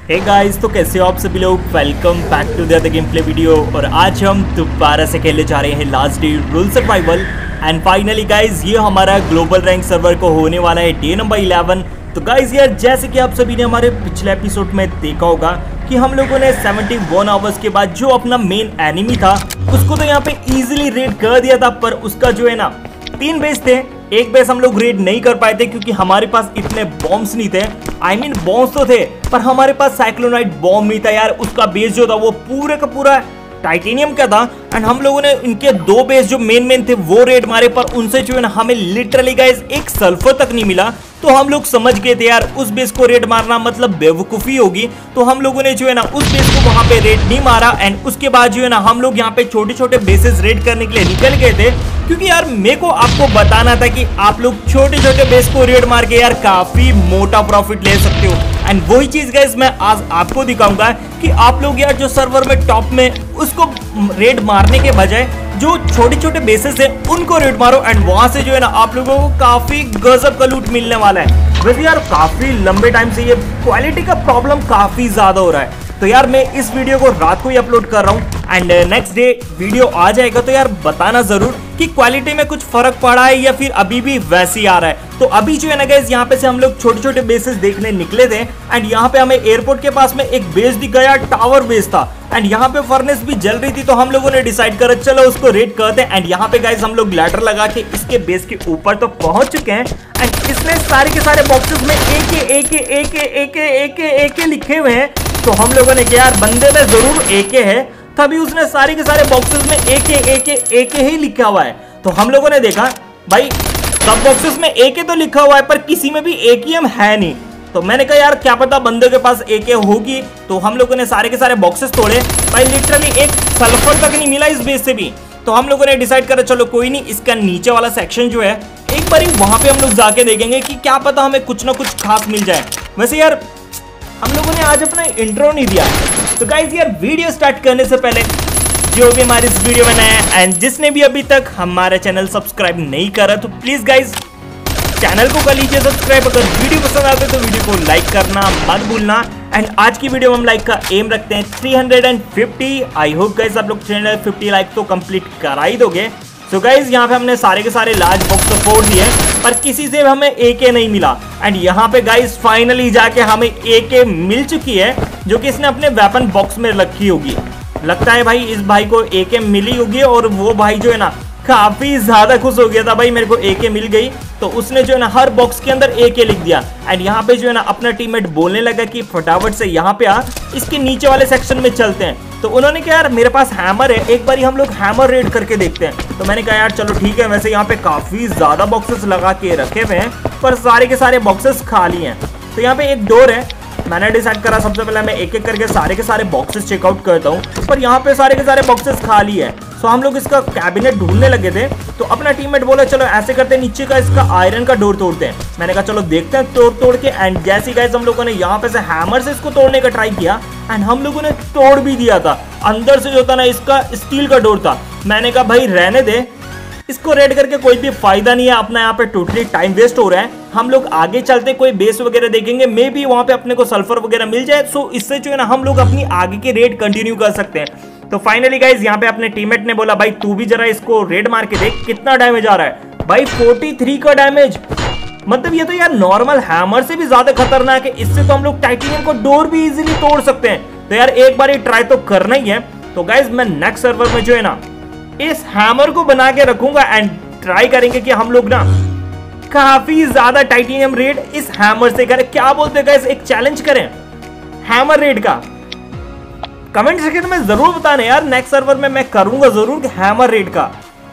Hey guys, तो कैसे हो आप सभी लोग। Welcome back to the game play video. और आज हम दोबारा से खेलने जा रहे हैं last day rule survival. And finally guys, ये हमारा ग्लोबल रैंक सर्वर को होने वाला है डे नंबर 11। तो गाइस यार, जैसे कि आप सभी ने हमारे पिछले एपिसोड में देखा होगा कि हम लोगों ने 71 आवर्स के बाद जो अपना मेन एनिमी था उसको तो यहाँ पे इजीली रेड कर दिया था। पर उसका जो है ना 3 बेस थे, एक बेस हम लोग रेड नहीं कर पाए थे क्योंकि हमारे पास इतने बॉम्ब्स नहीं थे। आई मीन बॉम्ब्स तो थे पर हमारे पास साइक्लोनाइट बॉम्ब नहीं था यार। उसका बेस जो था वो पूरे का पूरा टाइटेनियम का था। एंड हम लोगों ने इनके 2 बेस जो मेन थे वो रेड मारे, पर उनसे जो है ना हमें लिटरली गाइस एक सल्फर तक नहीं मिला। तो हम लोग समझ गए थे यार उस बेस को रेड मारना मतलब बेवकूफ़ी होगी। तो हम लोगों ने जो है ना उस बेस को वहां पे रेड नहीं मारा। एंड उसके बाद जो है ना हम लोग यहाँ पे छोटे छोटे बेसेस रेड करने के लिए निकल गए थे, क्योंकि यार मेरे को आपको बताना था कि आप लोग छोटे छोटे बेस को रेड मार के यार काफी मोटा प्रॉफिट ले सकते हो। एंड वही चीज गाइस मैं आज आपको दिखाऊंगा कि आप लोग यार जो सर्वर में टॉप में उसको रेड मारने के बजाय जो छोटे छोटे बेसेस है उनको रेड मारो। एंड वहां से जो है ना आप लोगों को काफी गजब का लूट मिलने वाला है। वैसे यार काफी लंबे टाइम से ये क्वालिटी का प्रॉब्लम काफी ज्यादा हो रहा है। तो यार मैं इस वीडियो को रात को ही अपलोड कर रहा हूँ एंड नेक्स्ट डे वीडियो आ जाएगा। तो यार बताना जरूर कि क्वालिटी में कुछ फर्क पड़ा है या फिर अभी भी वैसे ही आ रहा है। तो अभी जो है ना गाइस, यहाँ पे से हम लोग छोटे छोटे बेसेस देखने निकले थे। एंड यहाँ पे हमें एयरपोर्ट के पास में एक बेस दिख गया, टावर बेस था। एंड यहाँ पे फर्नेस भी जल रही थी। तो हम लोगों ने डिसाइड करा चलो उसको रेड करते हैं। एंड यहाँ पे गाइस हम लोग लैडर लगा के इसके बेस के ऊपर तो पहुंच चुके हैं। एंड इसने सारे के सारे बॉक्सेस में एक लिखे हुए हैं। तो हम लोगों ने क्या यार बंदे में जरूर AK है, तभी उसने सारे के सारे बॉक्सेस में AK ही लिखा हुआ है। तो हम लोगों ने देखा भाई सब बॉक्सेस में AK तो लिखा हुआ है पर किसी में भी AKM है नहीं। तो मैंने कहा यार क्या पता बंदे के पास AK होगी। तो हम लोगों ने सारे के सारे बॉक्सेस तोड़े भाई, लिटरली एक सल्फर तक नहीं मिला इस बेस से भी। तो हम लोगों ने डिसाइड करा चलो कोई नहीं, इसका नीचे वाला सेक्शन जो है एक बार वहां पे हम लोग जाके देखेंगे कि क्या पता हमें कुछ ना कुछ खास मिल जाए। वैसे यार हम लोगों ने आज अपना इंट्रो नहीं दिया। तो गाइस यार वीडियो स्टार्ट करने से पहले जो भी हमारे इस वीडियो में नया है एंड जिसने भी अभी तक हमारा चैनल सब्सक्राइब नहीं करा तो प्लीज गाइस चैनल को कर लीजिए सब्सक्राइब। अगर वीडियो पसंद आते तो वीडियो को लाइक करना मत भूलना। एंड आज की वीडियो में हम लाइक का एम रखते हैं 350। आई होप गाइस आप लोग 350 लाइक तो कंप्लीट करा ही दोगे। तो गाइज यहाँ पे हमने सारे के सारे लार्ज बॉक्स तो फोड़ दिए पर किसी से हमें AK नहीं मिला। एंड यहाँ पे गाइज फाइनली जाके हमें AK मिल चुकी है जो कि इसने अपने वेपन बॉक्स में रखी होगी। लगता है भाई इस भाई को AK मिली होगी और वो भाई जो है ना काफी ज्यादा खुश हो गया था भाई मेरे को AK मिल गई। तो उसने जो है ना हर बॉक्स के अंदर AK लिख दिया। एंड यहाँ पे जो है ना अपना टीममेट बोलने लगा कि फटाफट से यहाँ पे आ, इसके नीचे वाले सेक्शन में चलते हैं। तो उन्होंने कहा यार मेरे पास हैमर है, एक बार हम लोग हैमर रेड करके देखते हैं। तो मैंने कहा यार चलो ठीक है। वैसे यहाँ पे काफी ज्यादा बॉक्सेस लगा के रखे हुए हैं पर सारे के सारे बॉक्सेस खाली हैं। तो यहाँ पे एक डोर है। मैंने डिसाइड करा सबसे पहले मैं एक एक करके सारे के सारे बॉक्सेस चेकआउट करता हूँ, पर यहाँ पे सारे के सारे बॉक्सेस खाली है। सो हम लोग इसका कैबिनेट ढूंढने लगे थे। तो अपना टीममेट बोला चलो ऐसे करते हैं, नीचे का इसका आयरन का डोर तोड़ते हैं। मैंने कहा चलो देखते हैं तोड़ के। एंड जैसे गाइस हम लोगों ने यहाँ पे से हैमर से इसको तोड़ने का ट्राई किया एंड हम लोगों ने तोड़ भी दिया था। अंदर से जो था ना इसका स्टील का डोर था। मैंने कहा भाई रहने दे, इसको रेड करके कोई भी फायदा नहीं है, अपना यहाँ पे टोटली टाइम वेस्ट हो रहा है। हम लोग आगे चलते कोई बेस वगैरह देखेंगे, मे बी वहां पे अपने को सल्फर वगैरह मिल जाए। सो इससे जो है ना हम लोग अपनी आगे की रेड कंटिन्यू कर सकते हैं। तो फाइनली गाइज यहाँ पे अपने टीममेट ने बोला भाई तू भी जरा इसको रेड मार के देख कितना डैमेज आ रहा है। भाई 43 का डैमेज, मतलब ये तो यार नॉर्मल हैमर से भी ज्यादा खतरनाक है। इससे तो हम लोग टाइटेनियम को डोर भी इजीली तोड़ सकते हैं। तो यार एक बार ये ट्राई तो करना ही है। तो गाइज मैं नेक्स्ट सर्वर में जो है ना इस हैमर को बना के रखूंगा एंड ट्राई करेंगे कि हम लोग ना काफी ज्यादा टाइटेनियम रेड इस हैमर से करें। क्या बोलते हैं गाइस, एक चैलेंज करें हैमर रेड का? कमेंट सेक्शन में जरूर बताना यार, नेक्स्ट सर्वर में मैं करूंगा जरूर हैमर रेड का।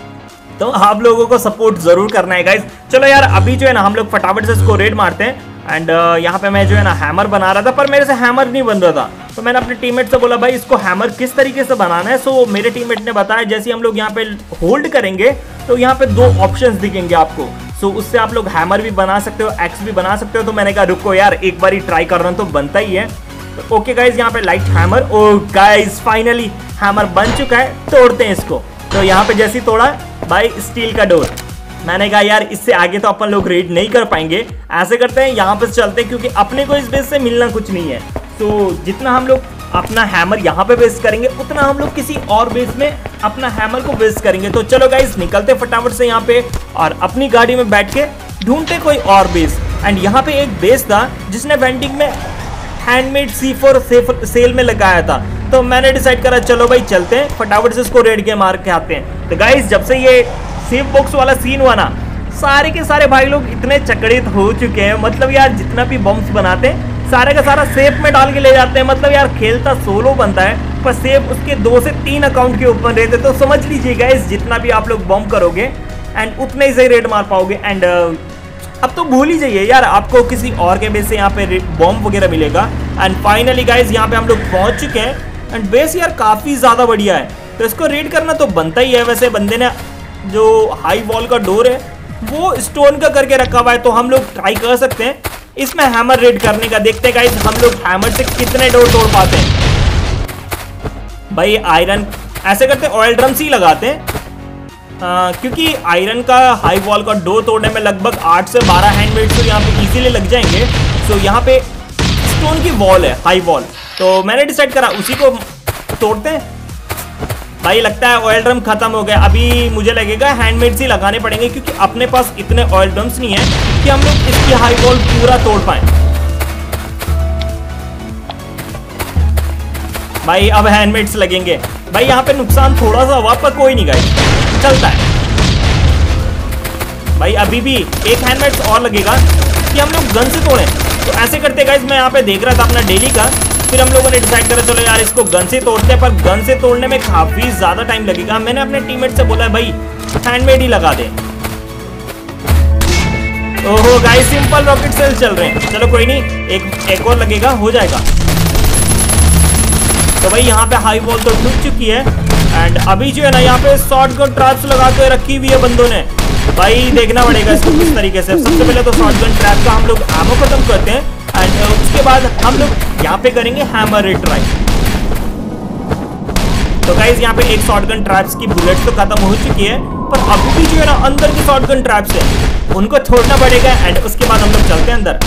तो आप लोगों को सपोर्ट जरूर करना है गाइस। चलो यार अभी जो है ना हम लोग फटाफट से इसको रेड मारते हैं। एंड यहाँ पे मैं जो है ना हैमर बना रहा था पर मेरे से हैमर नहीं बन रहा था। तो मैंने अपने टीममेट से बोला भाई इसको हैमर किस तरीके से बनाना है। सो मेरे टीममेट ने बताया जैसे हम लोग यहाँ पे होल्ड करेंगे तो यहाँ पे 2 ऑप्शंस दिखेंगे आपको। सो उससे आप लोग हैमर भी बना सकते हो, एक्स भी बना सकते हो। तो मैंने कहा रुको यार एक बार ही ट्राई करना तो बनता ही है। तो ओके गाइज यहाँ पे light hammer. Oh guys finally hammer बन चुका है, तोड़ते हैं इसको। तो यहाँ पे जैसे तोड़ा भाई स्टील का डोर। मैंने कहा यार इससे आगे तो अपन लोग रेड नहीं कर पाएंगे, ऐसे करते हैं यहाँ पे चलते हैं क्योंकि अपने को इस बेस से मिलना कुछ नहीं है। तो जितना हम लोग अपना हैमर यहाँ पे वेस्ट करेंगे उतना हम लोग किसी और बेस में अपना हैमर को वेस्ट करेंगे। तो चलो गाइस निकलते फटाफट से यहाँ पे और अपनी गाड़ी में बैठ के ढूंढते कोई और बेस। एंड यहाँ पे एक बेस था जिसने वेंडिंग में हैंडमेड C4 सेल में लगाया था, तो मैंने डिसाइड करा चलो भाई चलते हैं फटाफट से इसको रेड के मार के आते हैं। तो गाइस जब से ये सेफ बॉक्स वाला सीन हुआ ना, सारे के सारे भाई लोग इतने चकड़ित हो चुके हैं। मतलब यार जितना भी बम्स बनाते हैं सारे का सारा सेफ में डाल के ले जाते हैं। मतलब यार खेलता सोलो बनता है पर सेफ उसके 2 से 3 अकाउंट के ऊपर रहते। तो समझ लीजिए गाइस जितना भी आप लोग बम करोगे एंड उतने ही सही रेड मार पाओगे। एंड अब तो भूल ही जाइए यार, आपको किसी और के बेस से यहाँ पे बॉम्ब वगैरह मिलेगा। एंड फाइनली गाइज यहाँ पे हम लोग पहुंच चुके हैं एंड बेस यार काफी ज्यादा बढ़िया है, तो इसको रेड करना तो बनता ही है। वैसे बंदे ने जो हाई वॉल का डोर है वो स्टोन का करके रखा हुआ है, तो हम लोग ट्राई कर सकते हैं इसमें हैमर रेड करने का। देखते हैं गाइज हम लोग हैमर से कितने डोर तोड़ पाते हैं। भाई आयरन ऐसे करते ऑयल ड्रम्स ही लगाते हैं, क्योंकि आयरन का हाई वॉल का डोर तोड़ने में लगभग 8 से 12 हैंडमेड तो यहाँ पे इजीली लग जाएंगे। तो यहाँ पे स्टोन की वॉल है हाई वॉल, तो मैंने डिसाइड करा उसी को तोड़ते हैं। भाई लगता है ऑयल ड्रम खत्म हो गया, अभी मुझे लगेगा हैंडमेड्स ही लगाने पड़ेंगे क्योंकि अपने पास इतने ऑयल ड्रम्स नहीं है कि हम लोग इसकी हाई वॉल पूरा तोड़ पाए। भाई अब हैंडमेड्स लगेंगे। भाई यहाँ पे नुकसान थोड़ा सा हुआ पर कोई नहीं गाइस, चलता है। भाई अभी भी एक हैंडमेड्स और लगेगा कि हम लोग गन से तोड़ें। तो ऐसे करते गाइस मैं यहाँ पे देख रहा था अपना डेली का, फिर हम लोगों ने डिसाइड करा चलो यार इसको गन से तोड़ते हैं, पर गन से तोड़ने में काफी ज्यादा टाइम लगेगा। मैंने अपने टीममेट से बोला भाई हैंडमेड ही लगा दे। ओहो गाइस सिंपल रॉकेट सेल चल रहे हैं, चलो कोई नहीं एक और लगेगा हो जाएगा। तो भाई यहाँ पे हाई वॉल तो टूट चुकी है एंड अभी जो है ना यहाँ पे शॉटगन ट्रैप्स लगा के रखी हुई है बंदों ने। भाई देखना पड़ेगा इसको किस तरीके से। सबसे पहले तो शॉटगन ट्रैप का हम लोग एमो खत्म करते हैं एंड उसके बाद हम लोग यहाँ पे करेंगे हैमर रेड ट्राई। तो गाइस यहाँ पे एक शॉटगन ट्रैप्स की बुलेट तो खत्म हो चुकी है, पर अभी भी जो है ना अंदर के शॉटगन ट्रैप्स है उनको छोड़ना पड़ेगा एंड उसके बाद हम लोग चलते हैं अंदर।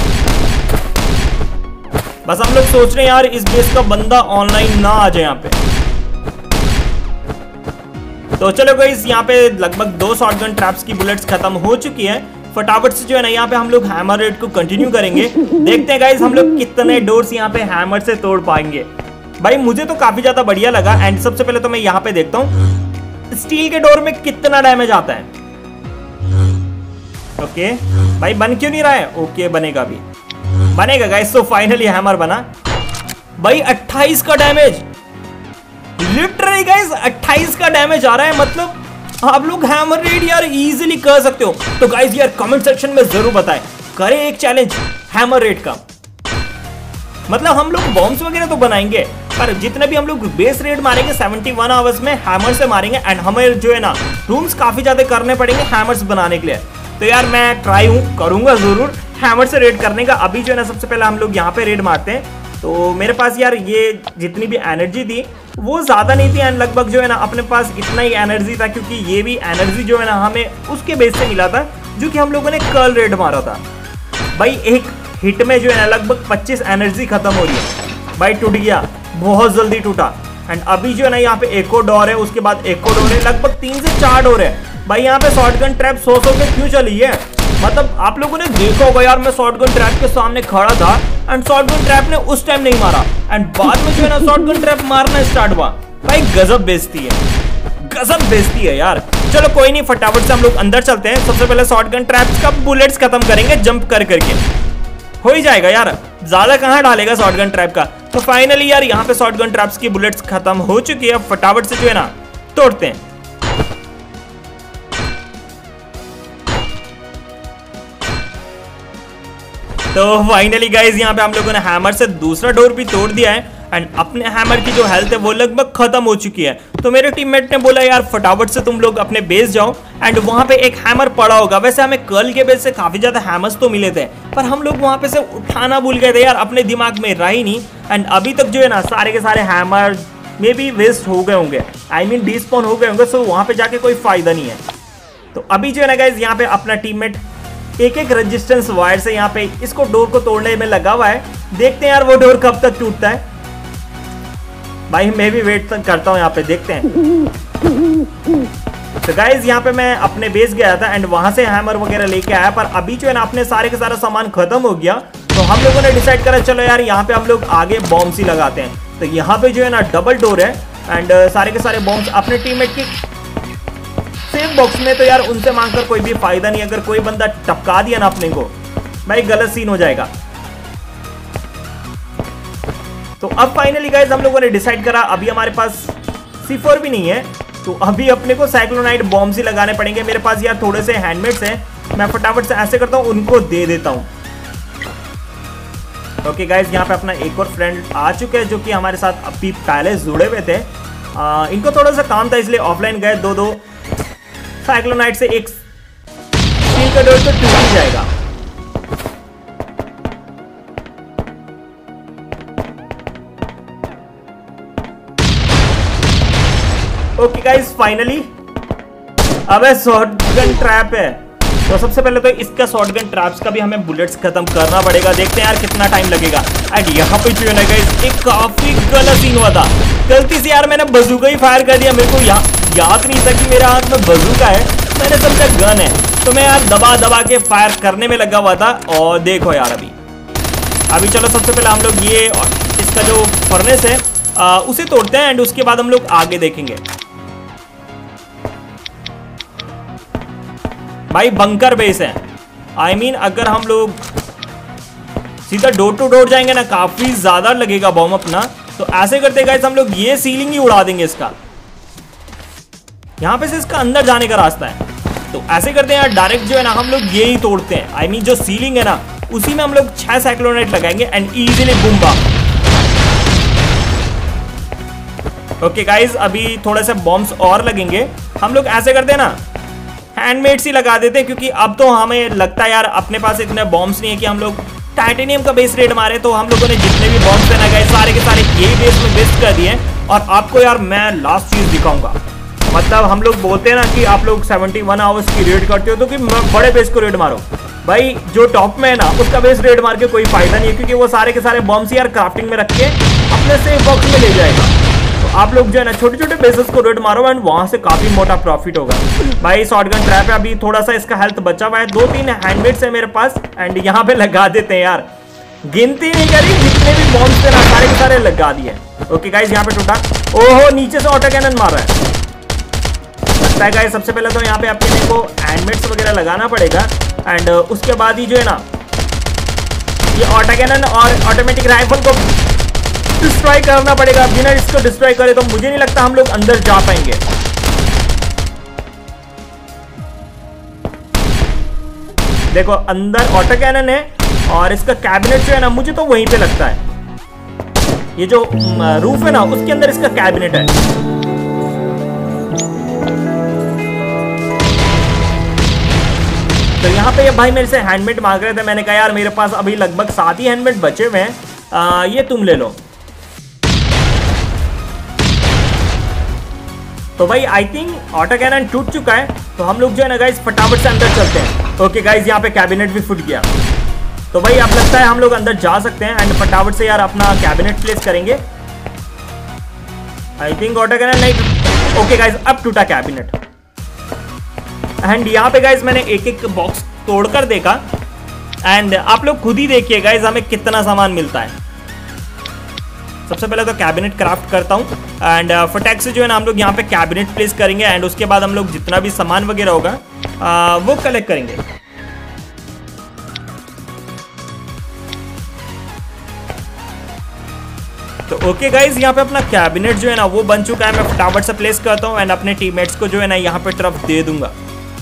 बस हम लोग सोच रहे हैं यार इस बेस का बंदा ऑनलाइन ना आ जाए यहाँ पे। तो चलो गाइस यहाँ पे लगभग 2 शॉटगन ट्रैप्स की बुलेट्स खत्म हो चुकी है। फटाफट से जो है ना यहाँ पे हम लोग हैमर रेड को कंटिन्यू करेंगे। देखते हैं गाइस हम लोग कितने डोर्स यहाँ पे हैमर से तोड़ पाएंगे। भाई मुझे तो काफी ज्यादा बढ़िया लगा एंड सबसे पहले तो मैं यहाँ पे देखता हूँ स्टील के डोर में कितना डैमेज आता है। ओके भाई बन क्यों नहीं रहा है? ओके बनेगा भी, बनेगा गाइस। तो फाइनली हैमर बना। भाई 28 का डैमेज, लिटरली गाइस 28 का डैमेज आ रहा है। मतलब आप लोग हैमर रेड यार इजीली कर सकते हो। तो गाइस यार कमेंट सेक्शन में जरूर बताएं, करें एक चैलेंज हैमर रेड का। मतलब हम लोग बॉम्ब्स वगैरह तो बनाएंगे पर जितने भी हम लोग बेस रेड मारेंगे 71 आवर्स में हैमर से मारेंगे एंड हमें जो है ना रूम्स काफी ज्यादा करने पड़ेंगे हैमर्स बनाने के लिए। तो यार मैं ट्राई करूंगा जरूर हैमर से रेड करने का। अभी जो है ना सबसे पहले हम लोग यहाँ पे रेड मारते हैं। तो मेरे पास यार ये जितनी भी एनर्जी थी वो ज़्यादा नहीं थी एंड लगभग जो है ना अपने पास इतना ही एनर्जी था, क्योंकि ये भी एनर्जी जो है ना हमें उसके बेस से मिला था जो कि हम लोगों ने कर्ल रेड मारा था। भाई एक हिट में जो है ना लगभग 25 एनर्जी खत्म हो रही है। भाई टूट गया, बहुत जल्दी टूटा एंड अभी जो है ना यहाँ पे एक और डोर है, उसके बाद एक और डोर है, लगभग 3 से 4 डोर है। भाई यहाँ पे शॉटगन ट्रैप 100 पे क्यों चली है? मतलब आप लोगों ने देखा होगा यार मैं शॉटगन ट्रैप के सामने खड़ा था एंड शॉटगन ट्रैप ने उस टाइम नहीं मारा एंड बाद में जो है ना शॉटगन ट्रैप मारना स्टार्ट हुआ। भाई गजब बेइज्जती है, गजब बेइज्जती है यार। चलो कोई नहीं फटाफट से हम लोग अंदर चलते हैं। सबसे पहले शॉटगन ट्रैप्स का बुलेट्स खत्म करेंगे जंप कर करके, हो ही जाएगा यार, ज्यादा कहाँ डालेगा शॉटगन ट्रैप का। तो फाइनली यार यहाँ पे शॉटगन ट्रैप्स की बुलेट्स खत्म हो चुकी है। फटाफट से जो है ना तोड़ते हैं। तो फाइनली गाइज यहाँ पे हम लोगों ने हैमर से दूसरा डोर भी तोड़ दिया है एंड अपने हैमर की जो हेल्थ है वो लगभग खत्म हो चुकी है। तो मेरे टीममेट ने बोला यार फटाफट से तुम लोग अपने बेस जाओ एंड वहां पे एक हैमर पड़ा होगा। वैसे हमें कर्ल के बेस से काफी ज्यादा हैमर्स तो मिले थे पर हम लोग वहां पे से उठाना भूल गए थे यार, अपने दिमाग में रहा ही नहीं एंड अभी तक जो है ना सारे के सारे हैमर में भी वेस्ट हो गए होंगे, आई मीन डिस्पॉन हो गए होंगे। सो वहां पे जाके कोई फायदा नहीं है। तो अभी जो है ना गाइज यहाँ पे अपना टीममेट एक एक रेजिस्टेंस वायर से यहाँ पे इसको डोर को तोड़ने में लगा हुआ है। देखते हैं यार वो डोर कब तक टूटता है। भाई मैं भी वेट करता हूँ यहाँ पे, देखते हैं। तो गाइज यहाँ पे मैं अपने बेस गया था एंड वहां से हैमर वगैरह लेके आया, पर अभी जो है ना अपने सारे के सारा सामान खत्म हो गया। तो हम लोगों ने डिसाइड करा चलो यार यहाँ पे हम लोग आगे बॉम्ब्स ही लगाते हैं। तो यहाँ पे जो है ना डबल डोर है एंड सारे के सारे बॉम्ब्स अपने टीममेट की सेफ बॉक्स में। तो यार उनसे मांगकर कोई भी फायदा नहीं, अगर कोई बंदा टपका दिया ना अपने को, भाई गलत सीन हो जाएगा। तो अब फाइनली गाइज हम लोगों ने डिसाइड करा, अभी हमारे पास C4 भी नहीं है, तो अभी अपने को साइक्लोनाइट बॉम्ब्स ही लगाने पड़ेंगे। मेरे पास यार थोड़े से हैंडमेड्स हैं, मैं फटाफट से ऐसे करता हूँ उनको दे देता हूँ। ओके गाइज यहाँ पे अपना एक और फ्रेंड आ चुके हैं जो कि हमारे साथ अभी पहले जुड़े हुए थे। इनको थोड़ा सा काम था इसलिए ऑफलाइन गए। दो साइक्लोनाइट से एक स्टील का डोर तो टूट ही जाएगा। ओके गाइस फाइनली, अबे शॉटगन ट्रैप है, तो सबसे पहले तो इसका शॉटगन ट्रैप्स का भी हमें बुलेट्स खत्म करना पड़ेगा। देखते हैं यार कितना टाइम लगेगा। एंड यहाँ पे जो है ना गाइस एक काफी गलत सीन हुआ था, गलती से यार मैंने बजूका ही फायर कर दिया। मेरे को याद नहीं था कि मेरे हाथ में बजूका है, मैंने समझा गन है, तो मैं यार दबा दबा के फायर करने में लगा हुआ था। और देखो यार अभी चलो सबसे पहले हम लोग ये इसका जो फर्नेस है उसे तोड़ते हैं एंड उसके बाद हम लोग आगे देखेंगे। भाई बंकर बेस है, I mean, अगर हम लोग सीधा डोर टू डोर जाएंगे ना काफी ज्यादा लगेगा बॉम्ब अपना। तो ऐसे करते गाइस हम लोग ये सीलिंग ही उड़ा देंगे इसका, यहाँ पे से इसका अंदर जाने का रास्ता है। तो ऐसे करते हैं यार डायरेक्ट जो है ना हम लोग ये ही तोड़ते हैं। I mean, जो सीलिंग है ना उसी में हम लोग 6 साइक्लोनाइट लगाएंगे एंड इजीली बूमबा। ओके गाइस अभी थोड़े से बॉम्ब्स और लगेंगे। हम लोग ऐसे करते हैं ना हैंडमेड्स ही लगा देते हैं, क्योंकि अब तो हमें लगता है यार अपने पास इतने बॉम्ब्स नहीं है कि हम लोग टाइटेनियम का बेस रेड मारे। तो हम लोगों ने जितने भी बॉम्ब्स ना गए सारे के सारे यही बेस में वेस्ट कर दिए। और आपको यार मैं लास्ट चीज दिखाऊंगा, मतलब हम लोग बोलते हैं ना कि आप लोग 71 आवर्स की रेड करते हो तो कि बड़े बेस को रेड मारो। भाई जो टॉप में है ना उसका बेस रेड मार के कोई फायदा नहीं है, क्योंकि वो सारे के सारे बॉम्ब्स यार क्राफ्टिंग में रख के अपने सेफ बॉक्स में ले जाएगा। तो आप लोग जो है ना छोटे छोटे बेसेस को रेड मारो एंड वहां से काफी मोटा प्रॉफिट होगा। भाई शॉटगन ट्रैप है, अभी थोड़ा सा इसका हेल्थ बचा हुआ है, 2-3 हैंडमेड्स है मेरे पास एंड यहाँ पे लगा देते हैं यार। गिनती नहीं करी, जितने भी बॉम्ब्स थे ना सारे के सारे लगा दिए। ओके गाइस यहाँ पे टूटा, ओहो नीचे से ऑटो कैनन मार रहा है। लगता है गाइस सबसे पहले तो यहाँ पे अपने को हैंडमेड्स वगैरह लगाना पड़ेगा एंड उसके बाद ही जो है ना ये ऑटो कैनन और ऑटोमेटिक राइफल को डिस्ट्रॉय करना पड़ेगा। बिना इसको डिस्ट्रॉय करे तो मुझे नहीं लगता हम लोग अंदर जा पाएंगे। देखो अंदर ऑटो कैनन है और इसका कैबिनेट जो है ना मुझे तो वहीं पे लगता है, ये जो रूफ है ना उसके अंदर इसका कैबिनेट है। तो यहाँ पे ये भाई मेरे से हैंडमेड मांग रहे थे, मैंने कहा यार मेरे पास अभी लगभग 7 ही हैंडमेड बचे हुए हैं, ये तुम ले लो। तो भाई आई थिंक ऑटो कैनन टूट चुका है, तो हम लोग जो है ना गाइस फटाफट से अंदर चलते हैं। ओके गाइस यहाँ पे कैबिनेट भी फूट गया, तो भाई अब लगता है हम लोग अंदर जा सकते हैं एंड फटाफट से यार अपना कैबिनेट प्लेस करेंगे। आई थिंक ऑटो कैनन नहीं, ओके गाइस अब टूटा कैबिनेट एंड यहाँ पे गाइस मैंने एक एक बॉक्स तोड़कर देखा एंड आप लोग खुद ही देखिए गाइस हमें कितना सामान मिलता है। सबसे पहले तो कैबिनेट क्राफ्ट करता हूँ एंड फटाक से जो है ना हम लोग यहाँ पे कैबिनेट प्लेस करेंगे एंड उसके बाद हम लोग जितना भी सामान वगैरह होगा वो कलेक्ट करेंगे। तो ओके गाइज यहाँ पे अपना कैबिनेट जो है ना वो बन चुका है, मैं फटाफट से प्लेस करता हूँ एंड अपने टीममेट्स को जो है ना यहाँ पे तरफ दे दूंगा।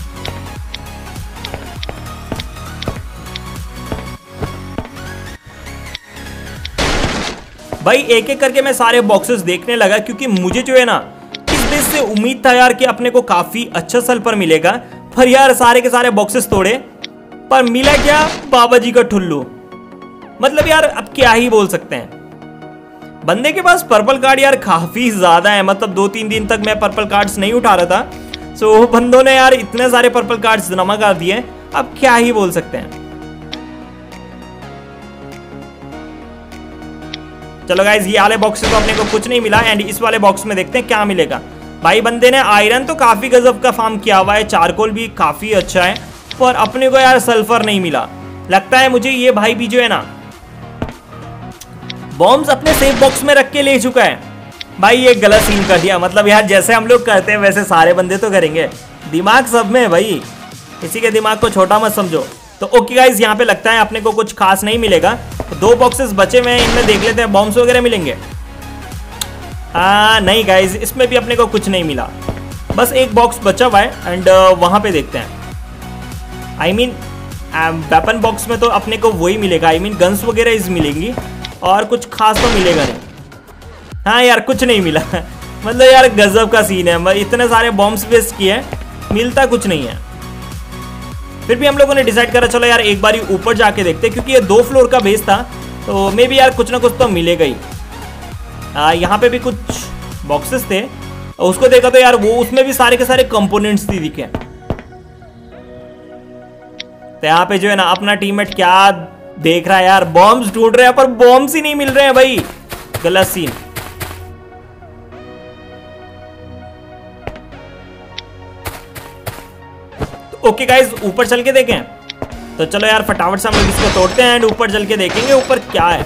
भाई एक एक करके मैं सारे बॉक्सेस देखने लगा, क्योंकि मुझे जो है ना इस बेस से उम्मीद था यार कि अपने को काफी अच्छा सल्फर मिलेगा, पर यार सारे के सारे बॉक्सेस तोड़े पर मिला क्या, बाबा जी का ठुल्लू। मतलब यार अब क्या ही बोल सकते हैं, बंदे के पास पर्पल कार्ड यार काफी ज्यादा है, मतलब 2-3 दिन तक मैं पर्पल कार्ड्स नहीं उठा रहा था। सो बंदों ने यार इतने सारे पर्पल कार्ड्स जमा कर दिए अब क्या ही बोल सकते हैं। चलो गाइज, ये वाले बॉक्स से तो अपने को कुछ नहीं मिला एंड इस वाले बॉक्स में देखते हैं क्या मिलेगा। भाई बंदे ने आयरन तो काफी गजब का फार्म किया हुआ है, चारकोल भी काफी अच्छा है, पर अपने को यार सल्फर नहीं मिला। लगता है मुझे ये भाई भी जो है ना बॉम्ब्स अपने सेफ बॉक्स में रख के ले चुका है। भाई ये गलत सीन कर दिया, मतलब यार जैसे हम लोग करते हैं वैसे सारे बंदे तो करेंगे। दिमाग सब में है भाई, किसी के दिमाग को छोटा मत समझो। तो ओके गाइज, यहाँ पे लगता है अपने को कुछ खास नहीं मिलेगा। दो बॉक्सेस बचे हुए हैं, इनमें देख लेते हैं बॉम्ब्स वगैरह मिलेंगे। नहीं गाइज, इसमें भी अपने को कुछ नहीं मिला, बस एक बॉक्स बचा हुआ है एंड वहां पे देखते हैं। आई मीन वेपन बॉक्स में तो अपने को वही मिलेगा, आई मीन गन्स वगैरह इस मिलेंगी और कुछ खास तो मिलेगा नहीं। हाँ यार, कुछ नहीं मिला मतलब यार गजब का सीन है, इतने सारे बॉम्ब्स वेस्ट किए, मिलता कुछ नहीं है। फिर भी हम लोगों ने डिसाइड करा चलो यार एक बार ऊपर जाके देखते हैं, क्योंकि ये 2 फ्लोर का बेस था तो मे बी यार कुछ ना कुछ तो मिलेगा ही। यहाँ पे भी कुछ बॉक्सेस थे, उसको देखा तो यार वो उसमें भी सारे के सारे कंपोनेंट्स थी दिखे। तो यहाँ पे जो है ना अपना टीममेट क्या देख रहा है यार, बॉम्ब्स ढूंढ रहे हैं पर बॉम्ब्स ही नहीं मिल रहे हैं भाई, गलत सीन। ओके गाइज, ऊपर चल के देखें। तो चलो यार फटाफट से हम लोग इसको तोड़ते हैं एंड ऊपर चल के देखेंगे ऊपर क्या है।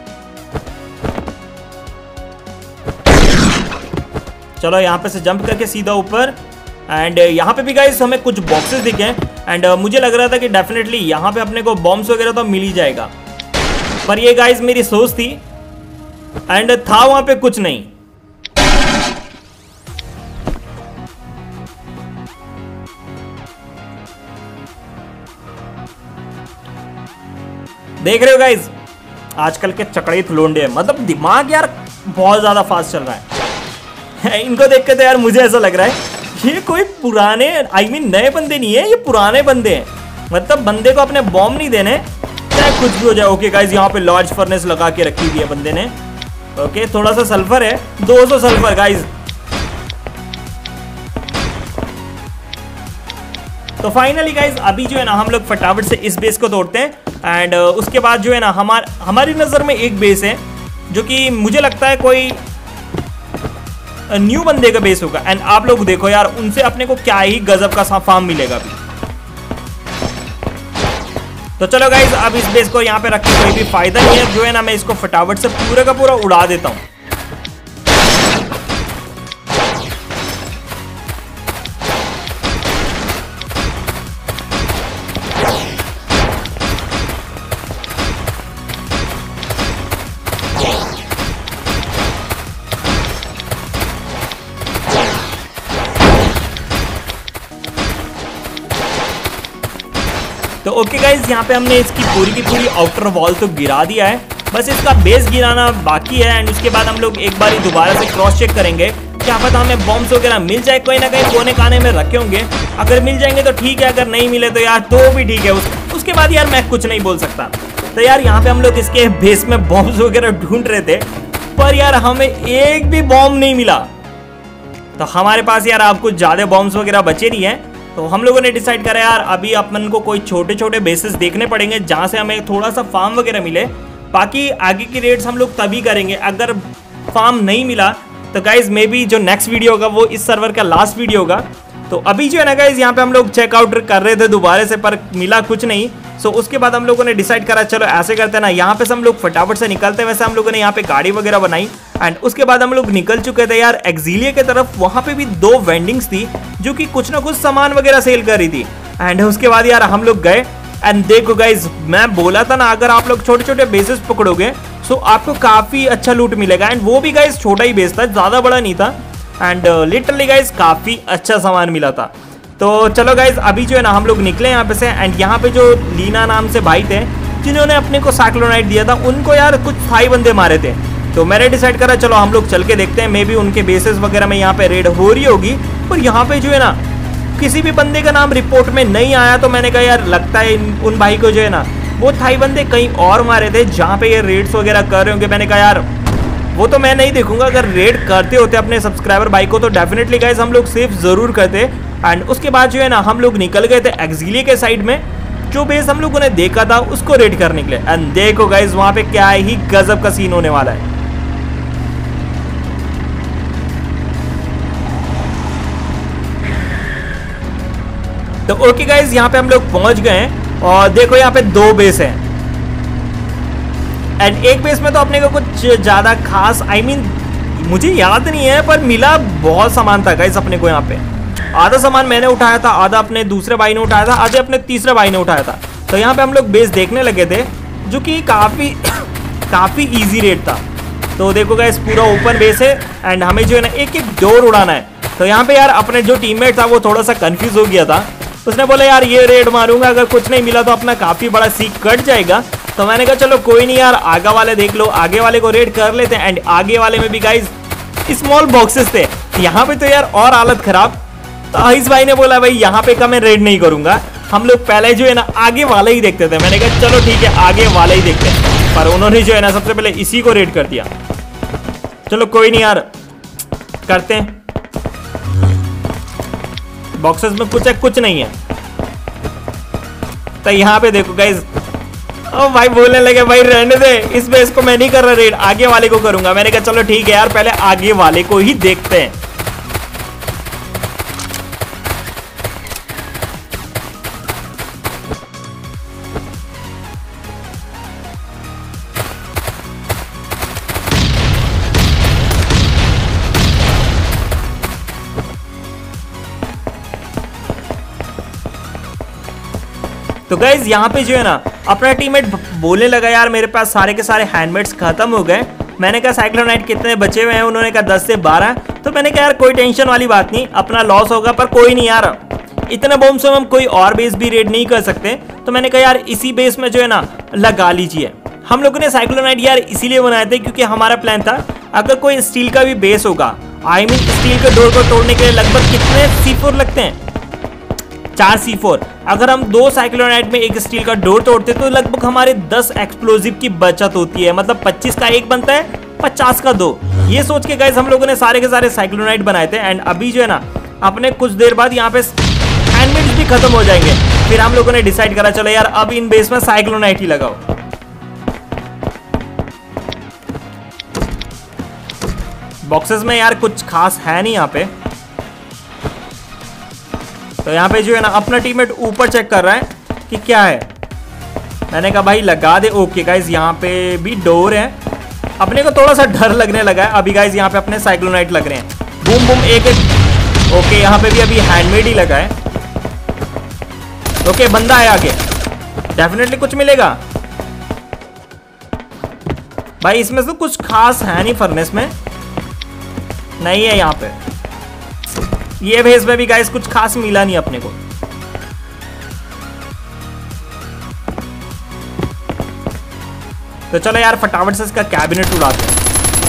चलो यहाँ पे से जंप करके सीधा ऊपर एंड यहाँ पे भी गाइज हमें कुछ बॉक्सेस दिखे एंड मुझे लग रहा था कि डेफिनेटली यहाँ पे अपने को बॉम्ब्स वगैरह तो मिल ही जाएगा, पर ये गाइज मेरी सोच थी एंड था वहां पे कुछ नहीं। देख रहे हो गाइज, आजकल के चकड़ित लोंडे, मतलब दिमाग यार बहुत ज्यादा फास्ट चल रहा है। इनको देख के तो यार मुझे ऐसा लग रहा है ये कोई पुराने आई मीन नए बंदे नहीं है, ये पुराने बंदे हैं। मतलब बंदे को अपने बॉम्ब नहीं देने, चाहे कुछ भी हो जाए। ओके गाइज, यहाँ पे लार्ज फर्नेस लगा के रखी हुई है बंदे ने। ओके, थोड़ा सा सल्फर है, 200 सल्फर गाइज। तो फाइनली गाइज अभी जो है ना हम लोग फटाफट से इस बेस को तोड़ते हैं एंड उसके बाद जो है ना हमारी नजर में एक बेस है जो कि मुझे लगता है कोई न्यू बंदे का बेस होगा एंड आप लोग देखो यार उनसे अपने को क्या ही गजब का फार्म मिलेगा अभी। तो चलो गाइज, अब इस बेस को यहाँ पे रख के कोई भी फायदा नहीं है, जो है ना मैं इसको फटाफट से पूरे का पूरा उड़ा देता हूँ। तो ओके गाइज, यहाँ पे हमने इसकी पूरी की पूरी आउटर वॉल तो गिरा दिया है, बस इसका बेस गिराना बाकी है एंड उसके बाद हम लोग एक बार दोबारा से क्रॉस चेक करेंगे, क्या पता हमें बॉम्ब्स वगैरह मिल जाए, कोई ना कहीं कोने काने में रखे होंगे। अगर मिल जाएंगे तो ठीक है, अगर नहीं मिले तो यार तो भी ठीक है। उसके बाद यार मैं कुछ नहीं बोल सकता। तो यार यहाँ पे हम लोग इसके बेस में बॉम्ब्स वगैरह ढूंढ रहे थे, पर यार हमें एक भी बॉम्ब नहीं मिला। तो हमारे पास यार अब कुछ ज्यादा बॉम्ब्स वगैरह बचे नहीं है, तो हम लोगों ने डिसाइड करा यार अभी अपन को कोई छोटे छोटे बेसिस देखने पड़ेंगे जहां से हमें थोड़ा सा फार्म वगैरह मिले। बाकी आगे की रेट्स हम लोग तभी करेंगे, अगर फार्म नहीं मिला तो गाइज मे बी जो नेक्स्ट वीडियो होगा वो इस सर्वर का लास्ट वीडियो होगा। तो अभी जो है ना गाइज यहाँ पे हम लोग चेकआउट कर रहे थे दोबारा से, पर मिला कुछ नहीं। सो उसके बाद हम लोगों ने डिसाइड करा चलो ऐसे करते हैं ना, यहाँ पे से हम लोग फटाफट से निकलते हैं। वैसे हम लोगों ने यहाँ पे गाड़ी वगैरह बनाई एंड उसके बाद हम लोग निकल चुके थे यार एक्सिलिया के तरफ। वहां पे भी 2 वेंडिंग्स थी जो कि कुछ ना कुछ सामान वगैरह सेल कर रही थी एंड उसके बाद यार हम लोग गए एंड देखो गाइज, मैं बोला था ना अगर आप लोग छोटे छोटे बेसेस पकड़ोगे सो आपको काफी अच्छा लूट मिलेगा। एंड वो भी गाइज छोटा ही बेस था, ज्यादा बड़ा नहीं था एंड लिटरली गाइज काफी अच्छा सामान मिला था। तो चलो गाइज अभी जो है ना हम लोग निकले यहाँ पे से एंड यहाँ पे जो लीना नाम से भाई थे जिन्होंने अपने को साइक्लोनाइट दिया था, उनको यार कुछ थाई बंदे मारे थे। तो मैंने डिसाइड करा चलो हम लोग चल के देखते हैं, मे बी उनके बेसेस वगैरह में यहाँ पे रेड हो रही होगी। पर यहाँ पे जो है ना किसी भी बंदे का नाम रिपोर्ट में नहीं आया, तो मैंने कहा यार लगता है उन भाई को जो है ना वो थाई बंदे कहीं और मारे थे जहाँ पे ये रेड्स वगैरह कर रहे होंगे। मैंने कहा यार वो तो मैं नहीं देखूंगा, अगर रेड करते होते अपने सब्सक्राइबर भाई को तो डेफिनेटली गाइस हम लोग सेफ जरूर करते। एंड उसके बाद जो है ना हम लोग निकल गए थे एक्सिलिया के साइड में जो बेस हम लोगों ने देखा था उसको रेड करने के लिए। एंड देखो गाइस वहां पे क्या ही गजब का सीन होने वाला है। तो ओके गाइस यहाँ पे हम लोग पहुंच गए हैं और देखो यहाँ पे 2 बेस हैं एंड एक बेस में तो अपने को कुछ ज्यादा खास मुझे याद नहीं है, पर मिला बहुत सामान था गाइस अपने को। यहाँ पे आधा सामान मैंने उठाया था, आधा अपने दूसरे भाई ने उठाया था, आधे अपने तीसरे भाई ने उठाया था। तो यहाँ पे हम लोग बेस देखने लगे थे जो कि काफी इजी रेट था। तो देखो गाइस पूरा ओपन बेस है एंड हमें जो है ना एक एक डोर उड़ाना है। तो यहाँ पे यार अपने जो टीममेट था वो थोड़ा सा कंफ्यूज हो गया था। उसने बोला यार ये रेड मारूंगा, अगर कुछ नहीं मिला तो अपना काफी बड़ा सीख कट जाएगा। तो मैंने कहा चलो कोई नहीं यार, आगे वाले देख लो, आगे वाले को रेड कर लेते हैं। एंड आगे वाले में भी गाइस स्मॉल बॉक्सेस थे, यहाँ पे तो यार और हालत खराब। तो इस भाई ने बोला भाई यहाँ पे का मैं रेड नहीं करूंगा, हम लोग पहले जो है ना आगे वाले ही देखते थे। मैंने कहा चलो ठीक है आगे वाले ही देखते हैं, पर उन्होंने जो है ना सबसे पहले इसी को रेड कर दिया। चलो कोई नहीं यार, करते हैं। बॉक्सेस में कुछ है, कुछ नहीं है। तो यहाँ पे देखो गाइस, ओ भाई बोलने लगे भाई रहने दे, इस बेस को मैं नहीं कर रहा रेड, आगे वाले को करूंगा। मैंने कहा चलो ठीक है यार, पहले आगे वाले को ही देखते हैं। तो गाइज यहाँ पे जो है ना अपना टीममेट बोलने लगा यार मेरे पास सारे के सारे हैंडमेड्स खत्म हो गए। मैंने कहा साइक्लोनाइट कितने बचे हुए हैं? उन्होंने कहा 10 से 12। तो मैंने कहा यार कोई टेंशन वाली बात नहीं, अपना लॉस होगा पर कोई नहीं यार, इतने बम से हम कोई और बेस भी रेड नहीं कर सकते। तो मैंने कहा यार इसी बेस में जो है ना लगा लीजिए। हम लोगों ने साइक्लोनाइट यार इसीलिए बनाए थे क्योंकि हमारा प्लान था अगर कोई स्टील का भी बेस होगा, स्टील के डोर को तोड़ने के लिए लगभग कितने C4 लगते हैं? 4 C4। अगर हम 2 साइक्लोनाइट में एक स्टील का डोर तोड़ते तो लगभग हमारे 10 एक्सप्लोजिव की बचत होती है। मतलब 25 का एक बनता है, 50 का 2। ये सोच के गाइस हम लोगों ने सारे के सारे साइक्लोनाइट बनाए थे। एंड अभी जो है ना अपने कुछ देर बाद यहाँ पे हैंडमेड्स भी खत्म हो जाएंगे। फिर हम लोगों ने डिसाइड करा चलो यार अब इन बेस में साइक्लोनाइट ही लगाओ। बॉक्सेस में यार कुछ खास है नहीं यहाँ पे। तो यहाँ पे जो है ना अपना टीममेट ऊपर चेक कर रहा है कि क्या है। मैंने कहा भाई लगा दे। ओके गाइज यहाँ पे भी डोर है। अपने को थोड़ा सा डर लगने लगा है अभी गाइज। यहाँ पे अपने साइक्लोनाइट लग रहे हैं, बूम बूम एक एक। ओके यहाँ पे भी अभी हैंडमेड ही लगा है। ओके बंदा है आगे, डेफिनेटली कुछ मिलेगा भाई। इसमें से कुछ खास है नहीं, फर्नेस में नहीं है। यहाँ पे ये भेस में भी गाइस कुछ खास मिला नहीं अपने को। तो चलो यार फटाफट से इसका कैबिनेट उड़ाते हैं।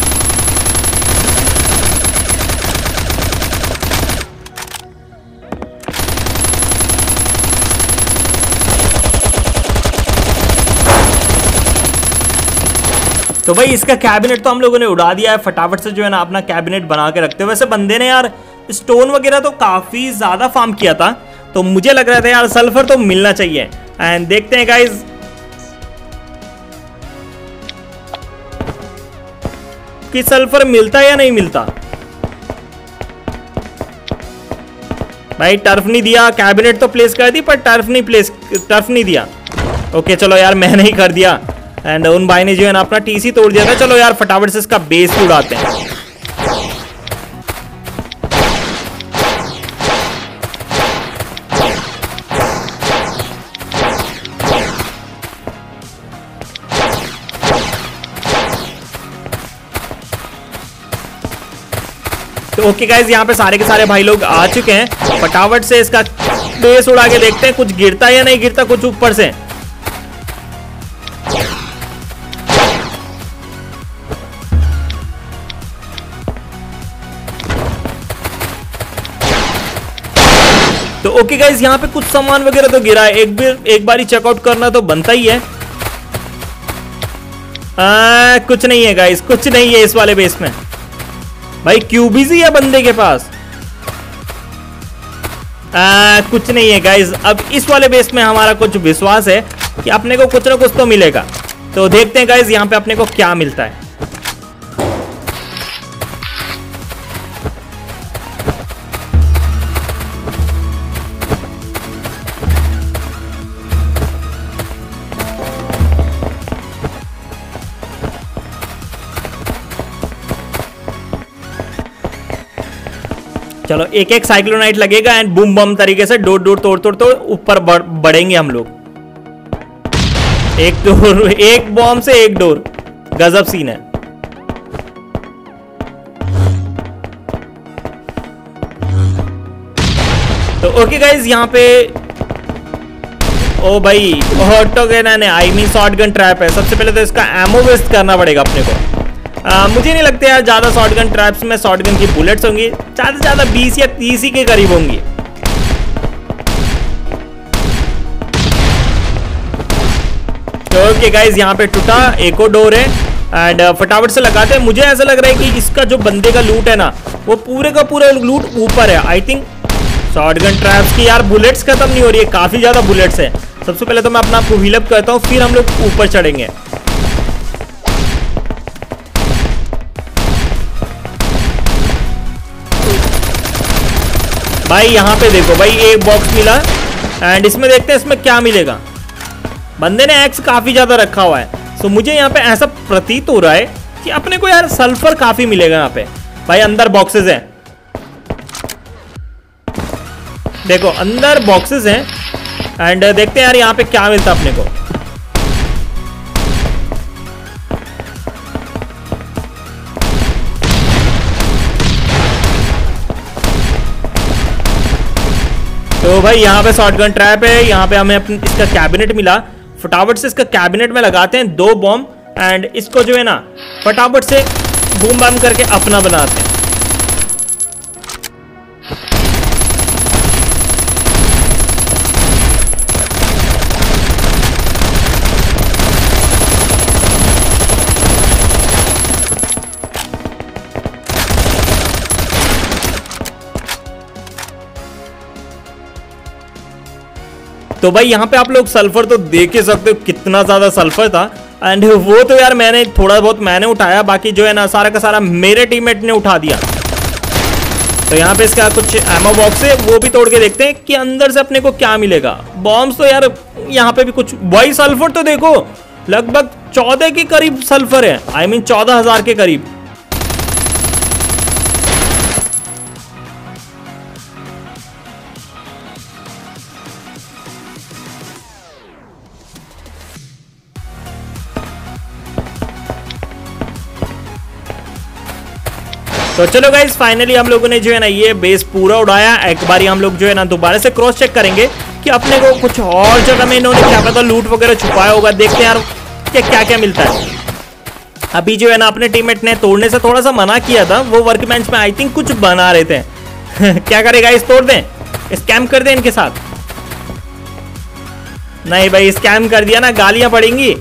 तो भाई इसका कैबिनेट तो हम लोगों ने उड़ा दिया है। फटाफट से जो है ना अपना कैबिनेट बना के रखते हैं। वैसे बंदे ने यार स्टोन वगैरह तो काफी ज्यादा फार्म किया था, तो मुझे लग रहा था यार सल्फर तो मिलना चाहिए। एंड देखते हैं गाइज कि सल्फर मिलता है या नहीं मिलता। भाई टर्फ नहीं दिया। कैबिनेट तो प्लेस कर दी पर टर्फ नहीं दिया। ओके चलो यार मैंने ही कर दिया। एंड उन भाई ने जो है ना अपना टीसी तोड़ दिया था। चलो यार फटाफट से इसका बेस उड़ाते हैं। तो ओके गाइज यहाँ पे सारे के सारे भाई लोग आ चुके हैं। फटाफट से इसका बेस उड़ा के देखते हैं कुछ गिरता या नहीं गिरता कुछ ऊपर से। तो ओके गाइज यहाँ पे कुछ सामान वगैरह तो गिरा है। एक बारी चेकआउट करना तो बनता ही है। कुछ नहीं है गाइज, कुछ नहीं है इस वाले बेस में। भाई क्यूबीजी है बंदे के पास। कुछ नहीं है गाइज। अब इस वाले बेस में हमारा कुछ विश्वास है कि अपने को कुछ ना कुछ तो मिलेगा। तो देखते हैं गाइज यहाँ पे अपने को क्या मिलता है। चलो एक एक साइक्लोनाइट लगेगा एंड बूम बम तरीके से डोर डोर तोड़ तोड़ तोड़ ऊपर बढ़ेंगे हम लोग। एक डोर, एक बॉम्ब से एक डोर, गजब सीन है। तो ओके गाइज यहाँ पे ओ भाई ऑटो गन है, I mean shotgun trap है। सबसे पहले तो इसका एमो वेस्ट करना पड़ेगा अपने को। मुझे नहीं लगता यार ज्यादा शॉर्ट गन ट्रैप्स में शॉर्ट गन की बुलेट्स होंगी, ज्यादा से ज्यादा 20 या 30 ही के करीब होंगी। तो ओके गाइज यहाँ पे टूटा एक और डोर है एंड फटाफट से लगाते हैं। मुझे ऐसा लग रहा है कि इसका जो बंदे का लूट है ना वो पूरे का पूरा लूट ऊपर है। I think shotgun traps की यार बुलेट्स खत्म नहीं हो रही है, काफी ज्यादा बुलेट्स है। सबसे पहले तो मैं अपना आपको हील अप करता हूँ, फिर हम लोग ऊपर चढ़ेंगे। भाई यहाँ पे देखो भाई एक बॉक्स मिला एंड इसमें देखते हैं इसमें क्या मिलेगा। बंदे ने एक्स काफी ज्यादा रखा हुआ है। सो मुझे यहाँ पे ऐसा प्रतीत हो रहा है कि अपने को यार सल्फर काफी मिलेगा यहाँ पे। भाई अंदर बॉक्सेस हैं, देखो अंदर बॉक्सेस हैं एंड देखते हैं यार यहाँ पे क्या मिलता है अपने को। तो भाई यहाँ पे शॉटगन ट्रैप है, यहाँ पे हमें अपनी इसका कैबिनेट मिला। फटाफट से इसका कैबिनेट में लगाते हैं 2 बॉम्ब एंड इसको जो है ना फटाफट से बूम बम करके अपना बनाते हैं। तो भाई यहाँ पे आप लोग सल्फर तो देख ही सकते हो कितना ज्यादा सल्फर था एंड वो तो यार मैंने थोड़ा बहुत मैंने उठाया, बाकी जो है ना सारा का सारा मेरे टीममेट ने उठा दिया। तो यहाँ पे इसका कुछ एमो बॉक्स है, वो भी तोड़ के देखते हैं कि अंदर से अपने को क्या मिलेगा। बॉम्ब्स तो यार यहाँ पे भी कुछ, भाई सल्फर तो देखो लगभग 14 के करीब सल्फर है, आई मीन 14,000 के करीब। तो चलो गाइज फाइनली हम लोगों ने जो है ना ये बेस पूरा उड़ाया। एक बार हम लोग जो है ना दोबारा से क्रॉस चेक करेंगे कि अपने को कुछ और जगह में इन्होंने क्या पता लूट वगैरह छुपाया होगा। देखते हैं यार कि क्या क्या मिलता है। अभी जो है ना अपने टीममेट ने तोड़ने से थोड़ा सा मना किया था, वो वर्कबेंच में आई थिंक कुछ बना रहे थे। क्या करेगा इस, तोड़ दें, स्कैम कर दें इनके साथ। नहीं भाई स्कैम कर दिया ना गालियां पड़ेंगी।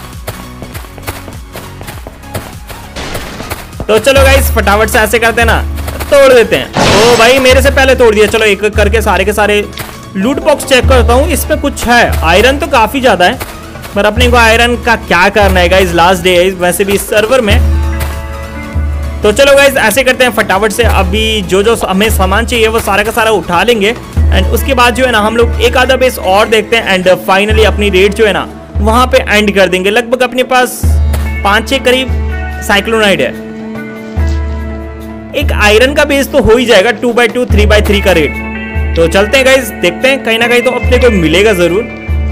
तो चलो गाइस फटाफट से ऐसे करते हैं ना, तोड़ देते हैं। ओ भाई मेरे से पहले तोड़ दिया। चलो एक एक करके सारे के सारे लूट बॉक्स चेक करता हूँ, इसमें कुछ है। आयरन तो काफी ज्यादा है पर अपने को आयरन का क्या करना है गाइस, लास्ट डे है वैसे भी इस सर्वर में। तो चलो गाइस ऐसे करते हैं फटाफट से, अभी जो जो हमें सामान चाहिए वो सारा का सारा उठा लेंगे एंड उसके बाद जो है ना हम लोग एक आधा बेस और देखते हैं एंड फाइनली अपनी रेड जो है ना वहां पे एंड कर देंगे। लगभग अपने पास 5-6 करीब साइक्लोनाइड है। एक आयरन का बेस तो हो ही जाएगा, 2x2 3x3 का रेट। तो चलते हैं गाइस, देखते हैं कहीं ना कहीं तो अपने को मिलेगा जरूर।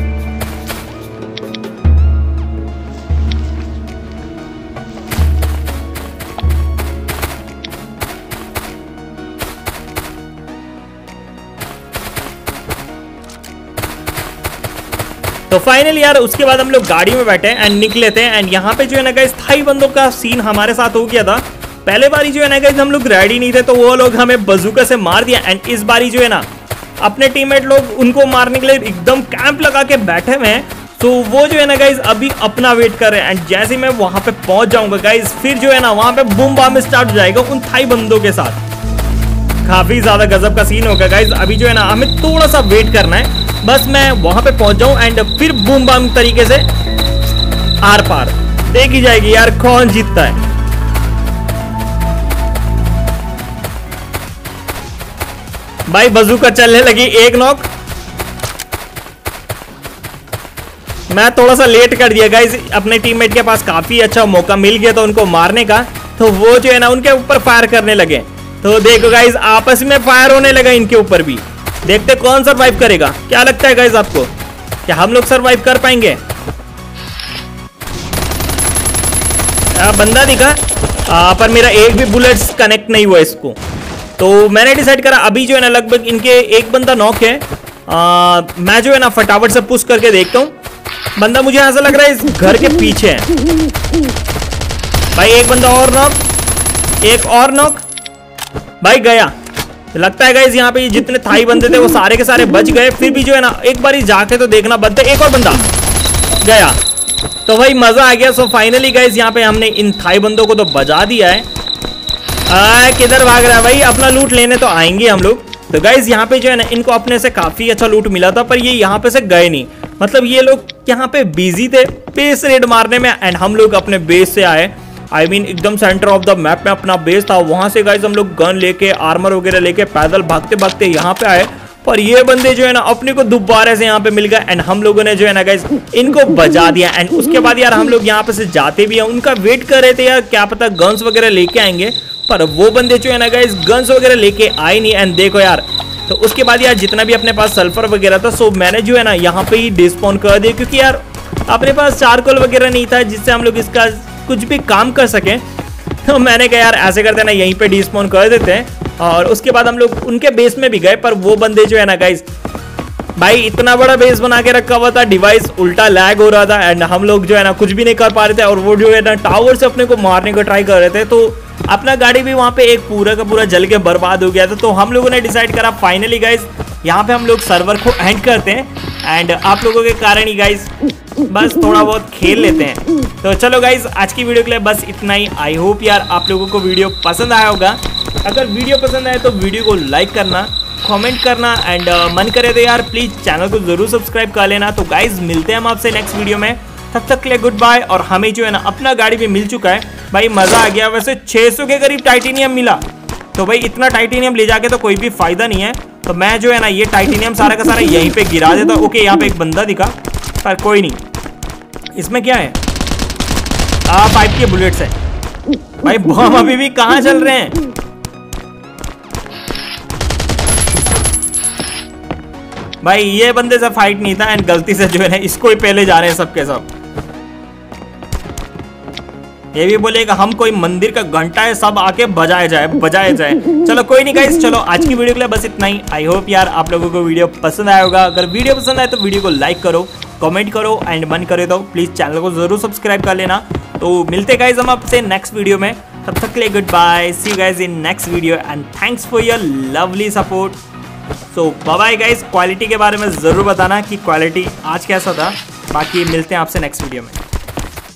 तो फाइनली यार उसके बाद हम लोग गाड़ी में बैठे एंड निकले थे एंड यहाँ पे जो है ना गाइस थाई बंदों का सीन हमारे साथ हो गया था। पहले बारी जो है ना गाइस हम लोग रेडी नहीं थे तो वो लोग हमें बजूका से मार दिया एंड इस बारी जो है ना अपने टीममेट लोग उनको मारने के लिए एकदम कैंप लगा के बैठे हुए हैं। तो वो जो है ना गाइस अभी अपना वेट कर रहे हैं एंड जैसे मैं वहां पे पहुंच जाऊंगा गाइस फिर जो है ना वहां पे बूम बम स्टार्ट हो जाएगा उन थाई बंदों के साथ। काफी ज्यादा गजब का सीन होगा गाइज। अभी जो है ना हमें थोड़ा सा वेट करना है, बस मैं वहां पे पहुंच जाऊं एंड फिर बूम बाम तरीके से आर पार देखी जाएगी यार कौन जीतता है। भाई बजूका चलने लगी, एक नॉक। मैं थोड़ा सा लेट कर दिया गाइज, अपने टीममेट के पास काफी अच्छा मौका मिल गया था उनको मारने का, तो वो जो है ना उनके ऊपर फायर करने लगे। तो देखो गाइज आपस में फायर होने लगा इनके ऊपर भी। देखते कौन सरवाइव करेगा। क्या लगता है गाइज आपको, क्या हम लोग सरवाइव कर पाएंगे? बंदा दिखा पर मेरा एक भी बुलेट्स कनेक्ट नहीं हुआ इसको। तो मैंने डिसाइड करा अभी जो है ना लगभग इनके एक बंदा नॉक है। मैं जो है ना फटाफट से पुश करके देखता हूँ। बंदा मुझे ऐसा लग रहा है इस घर के पीछे है। भाई एक बंदा और नॉक, एक और नॉक। भाई गया। लगता है गाइस यहाँ पे जितने थाई बंदे थे वो सारे के सारे बच गए। फिर भी जो है ना एक बार जाके तो देखना बनता है। एक और बंदा गया। तो भाई मजा आ गया। सो फाइनली गाइस यहाँ पे हमने इन थाई बंदों को तो बजा दिया है। किधर भाग रहा है भाई? अपना लूट लेने तो आएंगे हम लोग। तो गाइस यहाँ पे जो है ना इनको अपने से काफी अच्छा लूट मिला था, पर ये यहाँ पे से गए नहीं। मतलब ये लोग यहाँ पे बिजी थे बेस रेड मारने में एंड हम लोग अपने बेस से आए। I mean, एकदम सेंटर ऑफ द मैप में अपना बेस था। वहां से गाइस हम लोग गन लेके आर्मर वगैरह लेके पैदल भागते भागते यहाँ पे आए। पर ये बंदे जो है ना अपने को दोबारा से यहाँ पे मिल गए एंड हम लोगों ने जो है ना गाइस इनको बजा दिया। एंड उसके बाद यार हम लोग यहाँ पे से जाते भी हैं। उनका वेट कर रहे थे यार, क्या पता गन्स वगैरह लेके आएंगे, पर वो बंदे जो है ना गाइस गन्स वगैरह लेके आए नहीं। एंड देखो यार, तो उसके बाद यार जितना भी अपने पास सल्फर वगैरह था, सो मैंने जो है ना यहाँ पे ही डिस्पॉन कर दिया, क्योंकि यार अपने पास चारकोल वगैरह नहीं था जिससे हम लोग इसका कुछ भी काम कर सकें। तो मैंने कहा यार ऐसे करते ना यहीं पे डिस्पॉन कर देते हैं। और उसके बाद हम लोग उनके बेस में भी गए, पर वो बंदे जो है ना गाइस भाई इतना बड़ा बेस बना के रखा हुआ था, डिवाइस उल्टा लैग हो रहा था एंड हम लोग जो है ना कुछ भी नहीं कर पा रहे थे। और वो जो है ना टावर से अपने को मारने को ट्राई कर रहे थे, तो अपना गाड़ी भी वहां पे एक पूरा का पूरा जल के बर्बाद हो गया था। तो हम लोगों ने डिसाइड करा फाइनली गाइस यहाँ पे हम लोग सर्वर को एंड करते हैं एंड आप लोगों के कारण ही गाइस बस थोड़ा बहुत खेल लेते हैं। तो चलो गाइस आज की वीडियो के लिए बस इतना ही। आई होप यार आप लोगों को वीडियो पसंद आया होगा। अगर वीडियो पसंद आए तो वीडियो को लाइक करना, कमेंट करना एंड मन करे तो यार प्लीज चैनल को जरूर सब्सक्राइब कर लेना। तो गाइस मिलते हैं हम आपसे नेक्स्ट वीडियो में, तब तक के लिए गुड बाय। और हमें जो है ना अपना गाड़ी भी मिल चुका है भाई, मजा आ गया। वैसे 600 के करीब टाइटेनियम मिला, तो भाई इतना टाइटेनियम ले जाके तो कोई भी फायदा नहीं है। तो मैं जो है ना ये टाइटेनियम सारा का सारा यहीं पे गिरा देता। ओके यहाँ पे एक बंदा दिखा, पर कोई नहीं। इसमें क्या है? 5 के बुलेट्स है भाई। बम अभी भी कहाँ चल रहे हैं? भाई ये बंदे से फाइट नहीं था एंड गलती से जो है ना इसको ही पहले जा रहे हैं सबके सब। ये भी बोलेगा हम कोई मंदिर का घंटा है, सब आके बजाए जाए बजाए जाए। चलो कोई नहीं गाइस, चलो आज की वीडियो के लिए बस इतना ही। आई होप यार आप लोगों को वीडियो पसंद आया होगा। अगर वीडियो पसंद आए तो वीडियो को लाइक करो, कमेंट करो एंड मन करे तो प्लीज चैनल को जरूर सब्सक्राइब कर लेना। तो मिलते गाइस हम आपसे नेक्स्ट वीडियो में, तब तक के लिए goodbye. See you guys in next video and thanks for your lovely support. So bye bye guys. Quality के बारे में जरूर बताना कि क्वालिटी आज कैसा था। बाकी मिलते हैं आपसे नेक्स्ट वीडियो में।